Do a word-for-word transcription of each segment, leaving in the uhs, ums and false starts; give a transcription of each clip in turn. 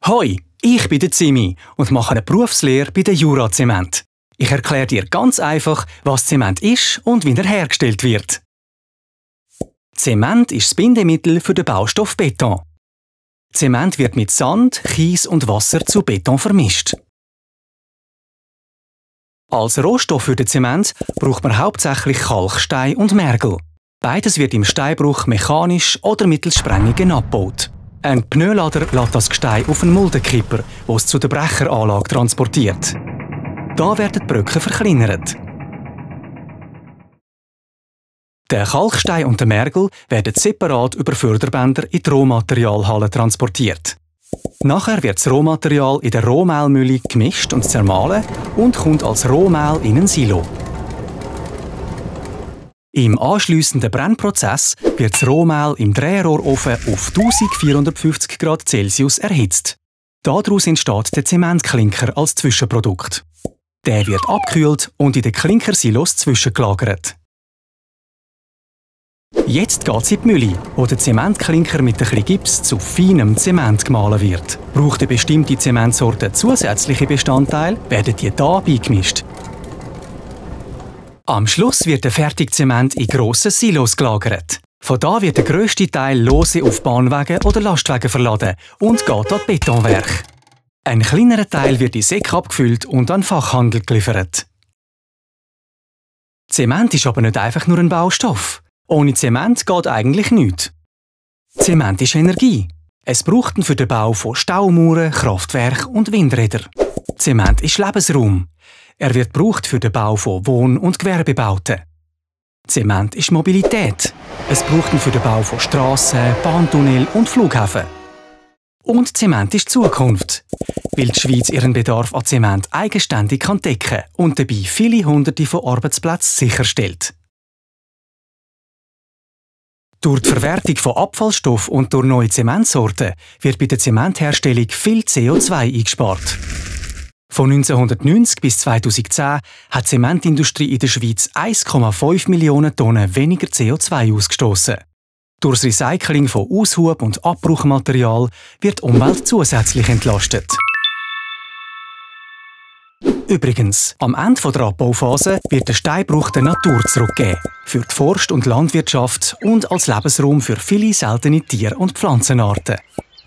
Hoi, ich bin der Zimi und mache eine Berufslehre bei der Jura Zement. Ich erkläre dir ganz einfach, was Zement ist und wie er hergestellt wird. Zement ist das Bindemittel für den Baustoff Beton. Zement wird mit Sand, Kies und Wasser zu Beton vermischt. Als Rohstoff für den Zement braucht man hauptsächlich Kalkstein und Mergel. Beides wird im Steinbruch mechanisch oder mittels Sprengungen abgebaut. Ein Pneulader lässt das Gestein auf einen Muldenkipper, der es zu der Brecheranlage transportiert. Da werden die Brücken verkleinert. Der Kalkstein und der Mergel werden separat über Förderbänder in die Rohmaterialhalle transportiert. Nachher wird das Rohmaterial in der Rohmehlmühle gemischt und zermahlen und kommt als Rohmehl in ein Silo. Im anschliessenden Brennprozess wird das Rohmehl im Drehrohrofen auf eintausendvierhundertfünfzig Grad Celsius erhitzt. Daraus entsteht der Zementklinker als Zwischenprodukt. Der wird abgekühlt und in den Klinkersilos zwischengelagert. Jetzt geht es in die Mühle, wo der Zementklinker mit ein bisschen Gips zu feinem Zement gemahlen wird. Braucht eine bestimmte Zementsorte zusätzliche Bestandteile, werden die hier beigemischt. Am Schluss wird der Fertigzement in grossen Silos gelagert. Von da wird der grösste Teil lose auf Bahnwagen oder Lastwagen verladen und geht an die Betonwerke. Ein kleinerer Teil wird in Säcke abgefüllt und an den Fachhandel geliefert. Zement ist aber nicht einfach nur ein Baustoff. Ohne Zement geht eigentlich nichts. Zement ist Energie. Es braucht ihn für den Bau von Staumauern, Kraftwerken und Windrädern. Zement ist Lebensraum. Er wird gebraucht für den Bau von Wohn- und Gewerbebauten. Zement ist Mobilität. Es braucht ihn für den Bau von Strassen, Bahntunnel und Flughäfen. Und Zement ist Zukunft, weil die Schweiz ihren Bedarf an Zement eigenständig kann decken und dabei viele Hunderte von Arbeitsplätzen sicherstellt. Durch die Verwertung von Abfallstoffen und durch neue Zementsorten wird bei der Zementherstellung viel C O zwei eingespart. Von neunzehnhundertneunzig bis zweitausendzehn hat die Zementindustrie in der Schweiz eins Komma fünf Millionen Tonnen weniger C O zwei ausgestoßen. Durch das Recycling von Aushub- und Abbruchmaterial wird die Umwelt zusätzlich entlastet. Übrigens, am Ende der Abbauphase wird der Steinbruch der Natur zurückgeben. Für die Forst- und Landwirtschaft und als Lebensraum für viele seltene Tier- und Pflanzenarten.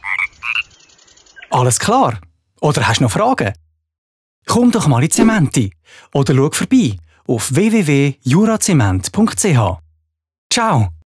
Alles klar? Oder hast du noch Fragen? Komm doch mal in Zementi oder schau vorbei auf w w w punkt jurazement punkt c h. Ciao!